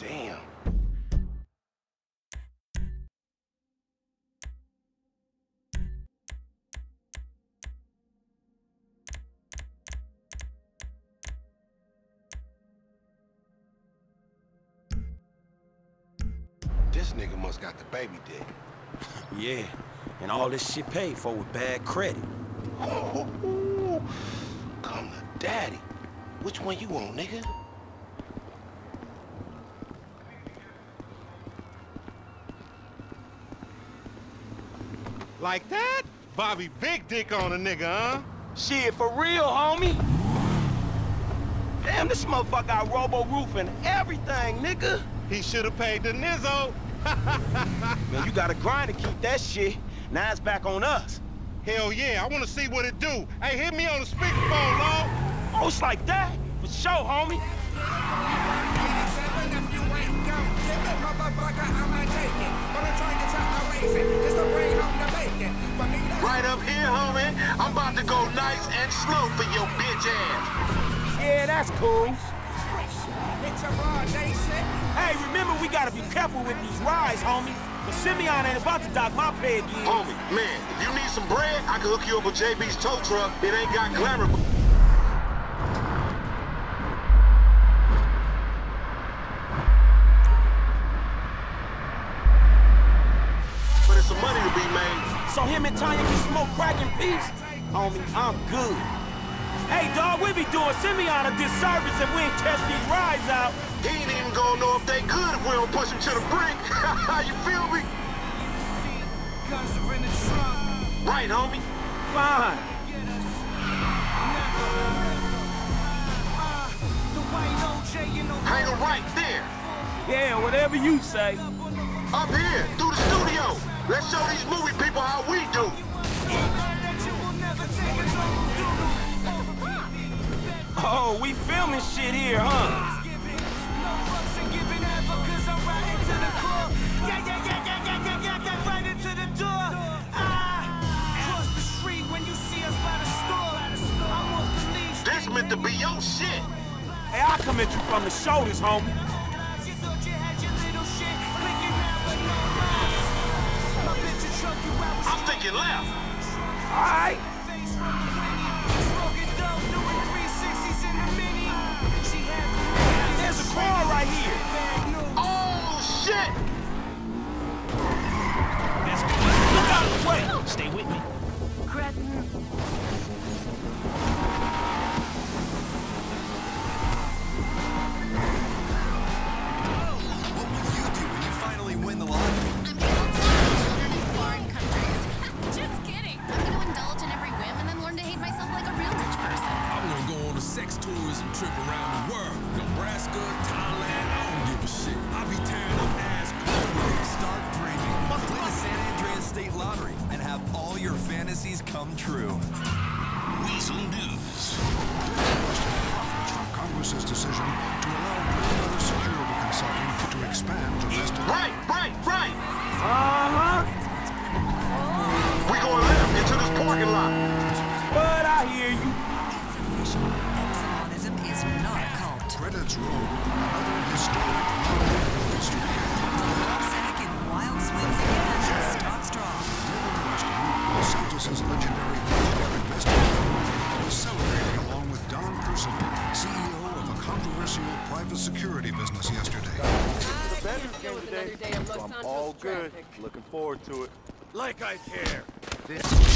Damn. This nigga must got the baby dick. Yeah, and all this shit paid for with bad credit. Come to daddy. Which one you want, nigga? Like that? Bobby big dick on a nigga, huh? Shit, for real, homie. Damn, this motherfucker got robo-roof and everything, nigga. He should have paid the Nizzo. Man, you gotta grind to keep that shit. Now it's back on us. Hell yeah, I wanna see what it do. Hey, hit me on the speakerphone, Lord. Oh, it's like that? For sure, homie. Right up here, homie. I'm about to go nice and slow for your bitch ass. Yeah, that's cool. Hey, remember we gotta be careful with these rides, homie. But Simeon ain't about to dock my pay again. Homie, man, if you need some bread, I can hook you up with JB's tow truck. It ain't got glamour. But it's some money to be made. So him and Tanya can smoke crack in peace? Homie, I'm good. Hey, dawg, we be doing Simeon a disservice if we ain't test these rides out. He ain't even gonna know if they good if we don't push him to the brink. You feel me? Right, homie? Fine. Hang him right there. Yeah, whatever you say. Up here, through the studio. Let's show these movie people how we do. Oh, we filming shit here, huh? This meant to be your shit. Hey, I'll come at you from the shoulders, homie. I'm thinking left. All right. There's a car right here. Oh, shit! Look out of the way. Stay with me. What will you do when you finally win the lottery? I'm gonna go to foreign countries. Just kidding. I'm gonna indulge in every whim and then learn to hate myself like a real rich person. I'm gonna go on a sex tourism trip around the world. Nebraska, Thailand, I don't give a shit. I'll be tearing up ass clothes. Start dreaming. Play the San Andreas State Lottery and have all your fantasies come true. Weasel News. From Congress's decision to allow Perimeter Security Consulting to expand domestic... Right. Uh-huh. We going left into this parking lot. But I hear you. It's official. Epsilonism is not a cult. Credits roll, another historic non-movie studio. Sack in wild swings again. Start strong. Los Santos' legendary millionaire investigator was celebrating along with Don Percival, CEO of a controversial private security business yesterday. I'm all good. Looking forward to it. Like I care. This